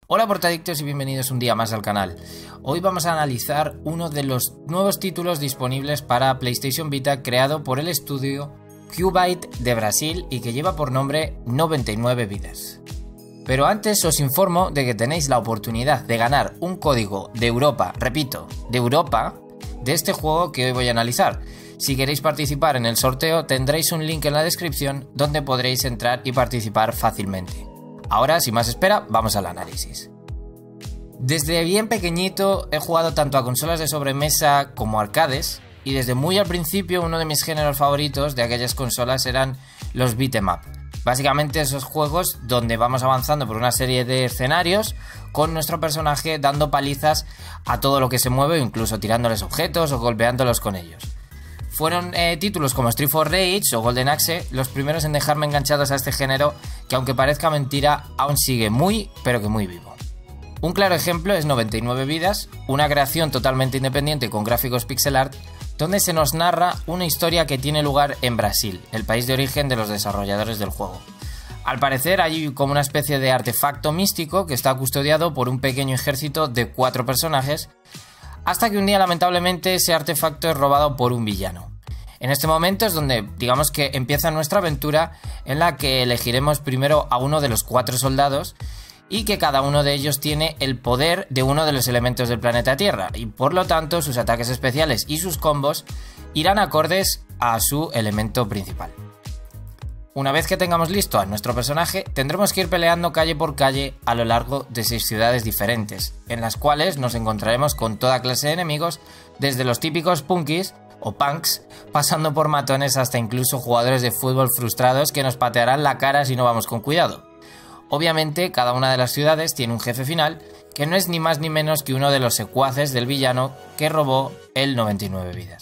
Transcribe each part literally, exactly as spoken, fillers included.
Hola portadictos y bienvenidos un día más al canal. Hoy vamos a analizar uno de los nuevos títulos disponibles para PlayStation Vita creado por el estudio Q-Byte de Brasil y que lleva por nombre noventa y nueve vidas. Pero antes os informo de que tenéis la oportunidad de ganar un código de Europa, repito, de Europa, de este juego que hoy voy a analizar. Si queréis participar en el sorteo tendréis un link en la descripción donde podréis entrar y participar fácilmente. Ahora, sin más espera, vamos al análisis. Desde bien pequeñito he jugado tanto a consolas de sobremesa como arcades, y desde muy al principio uno de mis géneros favoritos de aquellas consolas eran los beat'em up. Básicamente esos juegos donde vamos avanzando por una serie de escenarios con nuestro personaje dando palizas a todo lo que se mueve, incluso tirándoles objetos o golpeándolos con ellos. Fueron eh, títulos como Street for Rage o Golden Axe los primeros en dejarme enganchados a este género que, aunque parezca mentira, aún sigue muy pero que muy vivo. Un claro ejemplo es noventa y nueve vidas, una creación totalmente independiente con gráficos pixel art, donde se nos narra una historia que tiene lugar en Brasil, el país de origen de los desarrolladores del juego. Al parecer hay como una especie de artefacto místico que está custodiado por un pequeño ejército de cuatro personajes, hasta que un día lamentablemente ese artefacto es robado por un villano. En este momento es donde digamos que empieza nuestra aventura, en la que elegiremos primero a uno de los cuatro soldados y que cada uno de ellos tiene el poder de uno de los elementos del planeta Tierra, y por lo tanto sus ataques especiales y sus combos irán acordes a su elemento principal. Una vez que tengamos listo a nuestro personaje, tendremos que ir peleando calle por calle a lo largo de seis ciudades diferentes, en las cuales nos encontraremos con toda clase de enemigos, desde los típicos punkis o punks, pasando por matones hasta incluso jugadores de fútbol frustrados que nos patearán la cara si no vamos con cuidado. Obviamente, cada una de las ciudades tiene un jefe final, que no es ni más ni menos que uno de los secuaces del villano que robó el noventa y nueve vidas.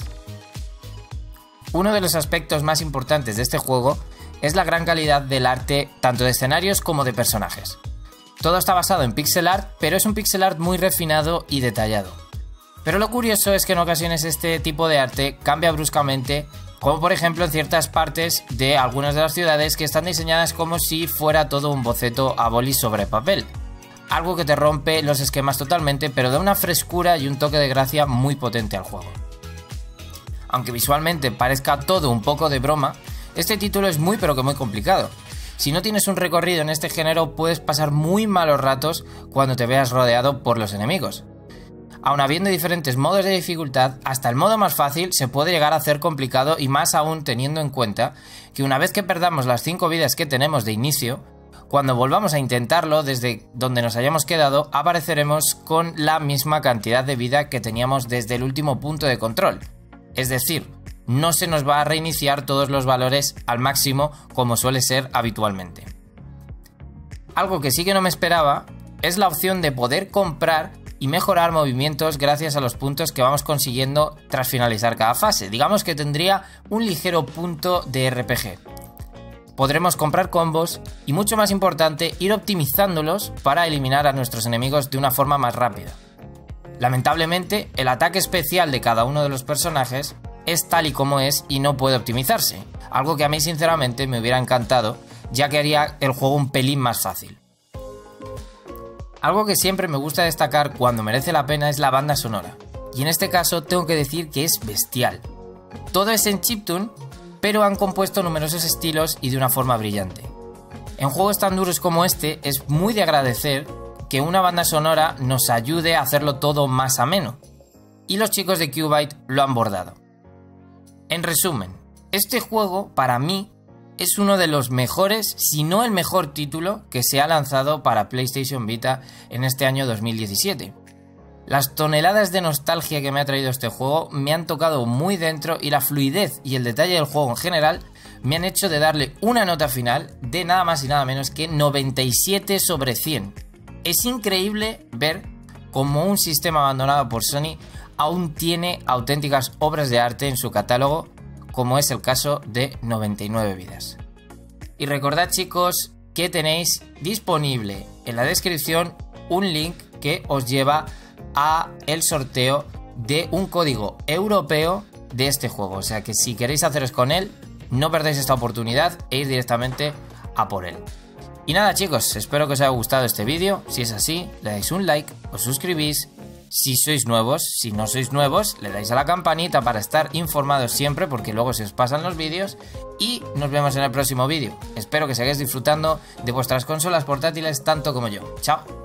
Uno de los aspectos más importantes de este juego es la gran calidad del arte, tanto de escenarios como de personajes. Todo está basado en pixel art, pero es un pixel art muy refinado y detallado. Pero lo curioso es que en ocasiones este tipo de arte cambia bruscamente, como por ejemplo en ciertas partes de algunas de las ciudades que están diseñadas como si fuera todo un boceto a boli sobre papel. Algo que te rompe los esquemas totalmente, pero da una frescura y un toque de gracia muy potente al juego. Aunque visualmente parezca todo un poco de broma, este título es muy pero que muy complicado. Si no tienes un recorrido en este género puedes pasar muy malos ratos cuando te veas rodeado por los enemigos. Aun habiendo diferentes modos de dificultad, hasta el modo más fácil se puede llegar a hacer complicado, y más aún teniendo en cuenta que una vez que perdamos las cinco vidas que tenemos de inicio, cuando volvamos a intentarlo desde donde nos hayamos quedado, apareceremos con la misma cantidad de vida que teníamos desde el último punto de control. Es decir, no se nos va a reiniciar todos los valores al máximo como suele ser habitualmente. Algo que sí que no me esperaba es la opción de poder comprar y mejorar movimientos gracias a los puntos que vamos consiguiendo tras finalizar cada fase. Digamos que tendría un ligero punto de R P G. Podremos comprar combos y, mucho más importante, ir optimizándolos para eliminar a nuestros enemigos de una forma más rápida. Lamentablemente, el ataque especial de cada uno de los personajes es tal y como es y no puede optimizarse, algo que a mí sinceramente me hubiera encantado, ya que haría el juego un pelín más fácil. Algo que siempre me gusta destacar cuando merece la pena es la banda sonora, y en este caso tengo que decir que es bestial. Todo es en chiptune, pero han compuesto numerosos estilos y de una forma brillante. En juegos tan duros como este es muy de agradecer que una banda sonora nos ayude a hacerlo todo más ameno, y los chicos de Q-Byte lo han bordado. En resumen, este juego para mí es uno de los mejores, si no el mejor título que se ha lanzado para PlayStation Vita en este año dos mil diecisiete. Las toneladas de nostalgia que me ha traído este juego me han tocado muy dentro, y la fluidez y el detalle del juego en general me han hecho de darle una nota final de nada más y nada menos que noventa y siete sobre cien. Es increíble ver cómo un sistema abandonado por Sony aún tiene auténticas obras de arte en su catálogo, como es el caso de noventa y nueve vidas. Y recordad, chicos, que tenéis disponible en la descripción un link que os lleva a el sorteo de un código europeo de este juego, o sea que si queréis haceros con él, no perdáis esta oportunidad e ir directamente a por él. Y nada chicos, espero que os haya gustado este vídeo. Si es así, le dais un like, os suscribís. Si sois nuevos, si no sois nuevos, le dais a la campanita para estar informados siempre, porque luego se os pasan los vídeos. Y nos vemos en el próximo vídeo. Espero que sigáis disfrutando de vuestras consolas portátiles tanto como yo. Chao.